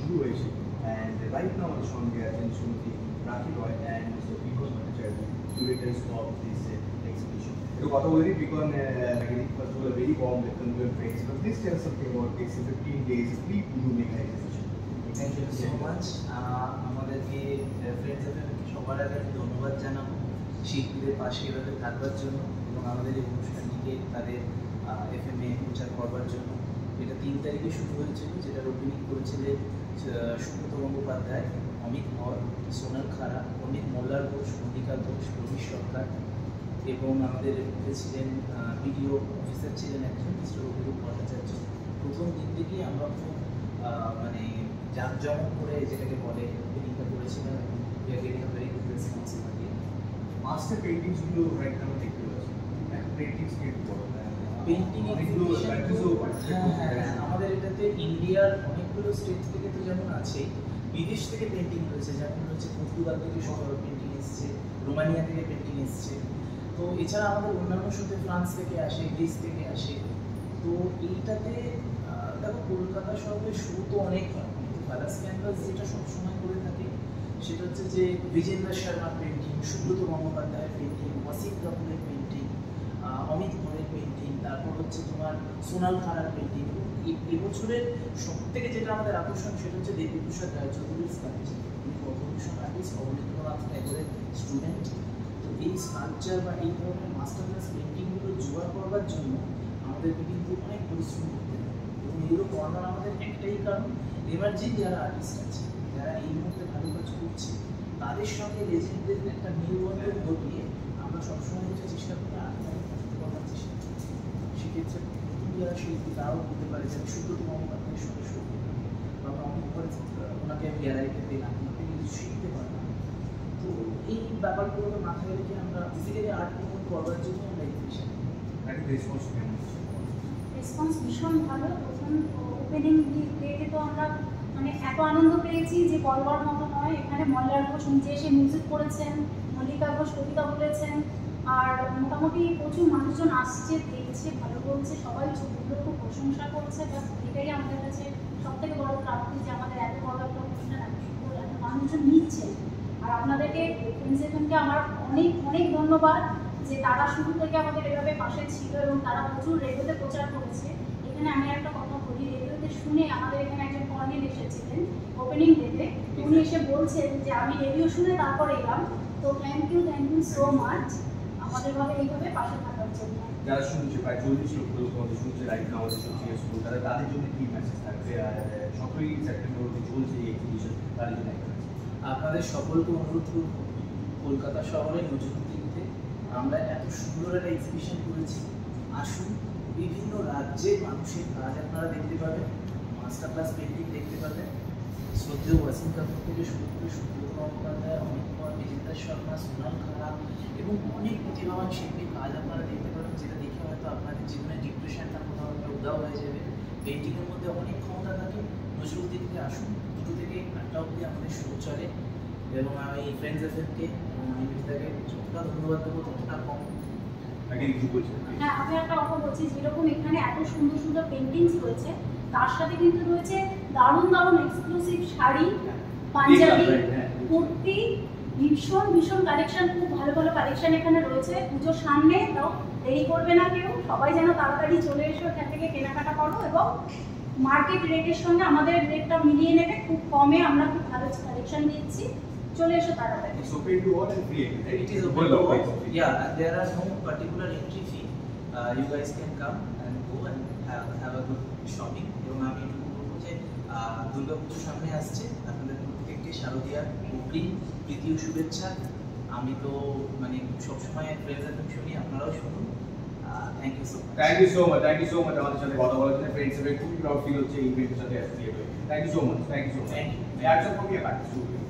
শুরু হয়েছে। And right now আমাদের সঙ্গে আছেন Shrimati Rakhi Roy and mister Pikon Bhattacharya, curators of this exhibition. So, what was it? Pickon, first of all, a very warm welcome to your friends. But please tell us something about this 15 days pre-blooming exhibition. Thank you so much. আমাদেরকে friends সবার আগে ধন্যবাদ জানাবো শিল্পীদের পাশে এভাবে থাকবার জন্য এবং আমাদের এই অনুষ্ঠানটিকে তাদের FM-এ প্রচার করবার জন্য। এটা 3 তারিখে শুরু হয়েছিল, যেটা ওপেনিং করেছিলেন সুব্রত গঙ্গোপাধ্যায়, অমিত ধর, সোনাল খাড়া, অমিত মোল্লার ঘোষ, মল্লিকা ঘোষ, রবীশ সরকার এবং আমাদের মধ্যে ছিলেন ভিডিও অফিসার ছিলেন একজন মিস্টার অভিরূপ ভট্টাচার্য। প্রথম দিন থেকেই আমরা খুব মানে জাঁকজমক করে যেটাকে বলে ওপেনিংটা করেছিলাম। মাস্টার পেইন্টিংসগুলো রাইট নাও দেখতে পাচ্ছি, পেইন্টিংস নিয়ে বলো। পেইন্টিং আমাদের এটাতে ইন্ডিয়ার অনেকগুলো স্টেট থেকে তো যেমন আছে, বিদেশ থেকে পেন্টিং রয়েছে, যেমন হচ্ছে পর্তুগাল থেকে পেন্টিং এসছে, রোমানিয়া থেকে পেন্টিং এসছে। তো এছাড়া আমাদের অন্যান্য শোতে ফ্রান্স থেকে আসে, গ্রিস থেকে আসে। তো এইটাতে দেখো কলকাতা শহরের শো তো অনেক হয়, কিন্তু কালার্স ক্যানভাস যেটা সবসময় করে থাকে সেটা হচ্ছে যে বিজেন্দ্র শর্মার পেন্টিং, সুব্রত গঙ্গোপাধ্যায়ের পেন্টিং, ওয়াসিম কাপুরের পেন্টিং, অমিত ধরের পেন্টিং, তারপর হচ্ছে তোমার সোনাল খাড়ার পেন্টিং। এবছরের সব থেকে যেটা আমাদের আকর্ষণ সেটা হচ্ছে দেবীপ্রসাদ রায়চৌধুরীর স্কাল্পচার। উনি কম্পোজিশন আর্টিস্ট, অবনীন্দ্রনাথ ঠাকুরের স্টুডেন্ট। তো এই স্কাল্পচার বা এই ধরনের মাস্টার ক্লাস পেন্টিংগুলো জোগাড় করবার জন্য আমাদেরকে কিন্তু অনেক পরিশ্রম করতে হবে এবং এগুলো করানোর আমাদের একটাই কারণ, এমার্জিং যারা আর্টিস্ট আছে, যারা এই মুহূর্তে ভালো কাজ করছে, তাদের সঙ্গে লেজেন্ডদের একটা মেলবন্ধন ঘটিয়ে আমরা সবসময় হচ্ছে চেষ্টা করি আর্ট করার চেষ্টা করি। সেক্ষেত্রে যারা শিল্পী তারাও বলতে পারে যে আমি সুব্রত গঙ্গোপাধ্যায়ের সঙ্গে শুরু করলাম বা অনেক পরে ওনাকে আমি গ্যালারিতে পেলাম, ওনাকে কিছু শিখতে পারলাম। তো এই ব্যাপারগুলোকে মাথায় রেখে আমরা ফিজিক্যালি আর্ট প্রমোট করবার জন্য আমরা এক্সিবিশন। রেসপন্স ভীষণ ভালো। প্রথম ওপেনিং ডেটে তো আমরা মানে এত আনন্দ পেয়েছি যে বলবার মতো নয়। এখানে মল্লার ঘোষ নিজে এসে মিউজিক করেছেন, মল্লিকা ঘোষ কবিতা বলেছেন, আর মোটামুটি প্রচুর মানুষজন আসছে, দেখছে, ভালো বলছে, সবাই ছবিগুলো খুব প্রশংসা করছে। ব্যাস এটাই আমাদের কাছে সব থেকে বড় প্রাপ্তি যে আমাদের এত বড় একটা অনুষ্ঠান এত সুন্দর এত মানুষজন নিচ্ছে। আর আপনাদেরকে প্রিন্সিপালকে আমার অনেক অনেক ধন্যবাদ যে তারা শুরু থেকে আমাদের এভাবে পাশে ছিল এবং তারা প্রচুর রেডিওতে প্রচার করেছে। এখানে আমি একটা কথা বলি, রেডিওতে শুনে আমাদের এখানে একজন কর্নেল এসেছিলেন ওপেনিং ডেতে, উনি এসে বলছেন যে আমি রেডিও শুনে তারপরে এলাম। তো থ্যাংক ইউ সো মাচ আমাদের ভাবে এইভাবে পাশে থাকার জন্য। যারা শুনছে প্রায় 40 লক্ষ লোক আমাদের শুনছে রাইট নাও আমাদের সবচেয়ে স্কুল, তাদের জন্য কি মেসেজ থাকবে? আর 17ই সেপ্টেম্বর অবধি চলছে এই এক্সিবিশন, তাদের জন্য আপনাদের সকলকে অনুরোধ করব কলকাতা শহরে নজরুলদিতে আমরা এত সুন্দর একটা এক্সিবিশন করেছি। আসুন, বিভিন্ন রাজ্যের মানুষের কাজ আপনারা দেখতে পাবেন, মাস্টার ক্লাস পেন্টিং দেখতে পাবেন। শ্রদ্ধেয় ওয়াসিম কাপুর থেকে শুরু করে সুব্রত গঙ্গোপাধ্যায়, অমিত কুমার, বিজেন্দ্র শর্মা, সোনাল খাড়া এবং অনেক প্রতিভাবান শিল্পীর কাজ আপনারা দেখতে পাবেন, যেটা দেখে হয়তো আপনাদের জীবনে ডিপ্রেশনটা কোথাও একটা উদাও হয়ে যাবে। পেন্টিংয়ের মধ্যে অনেক ক্ষমতা থাকে। নজরুলদির থেকে আসুন, 2 থেকে 8টা অবধি আমাদের শো চলে এবং আমি ফ্রেন্ডস এফএমকে নিবেদিতাকে যতটা ধন্যবাদ দেবো ততটা কম। হ্যাঁ, আমি একটা কথা বলছি, যেরকম এখানে এত সুন্দর সুন্দর পেন্টিংস রয়েছে, তার সাথে কিন্তু রয়েছে দারুণ দারুণ এক্সক্লুসিভ শাড়ি, পাঞ্জাবি, কুর্তি, ভীষণ ভীষণ কালেকশন, খুব ভালো ভালো কালেকশন এখানে রয়েছে। পুজোর সামনে তো দেরি করবে না কেউ, সবাই যেন তাড়াতাড়ি চলে এসো, এখান থেকে কেনাকাটা করো এবং মার্কেট রেটের সঙ্গে আমাদের রেটটা মিলিয়ে নেবে। খুব কমে আমরা খুব ভালো কালেকশন দিচ্ছি, চলে এসো তাড়াতাড়ি। It's open to all and free. It is open to all. Yeah, and there are no particular entry fee. You guys can come and go and have a good shopping. এবং আমি একটু বলবো যে দুর্গাপুজোর সামনে আসছে, আপনাদের প্রত্যেককে শারদীয়ার অগ্রিম প্রীতি ও শুভেচ্ছা। আমি তো মানে সবসময় ফ্রেন্ডস এফএম শুনি, আপনারাও শুনুন। Thank you so much. Thank you so much আমাদের সাথে কথা বলার জন্য। ফ্রেন্ডস এফএম খুব প্রাউড ফিল হচ্ছে এই ইভেন্টের সাথে অ্যাসোসিয়েট হয়ে। Thank you so much. Thank you so much. Thank you. May I also come here back to